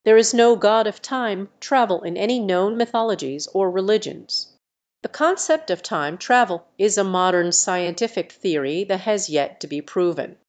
There is no god of time travel in any known mythologies or religions. The concept of time travel is a modern scientific theory that has yet to be proven.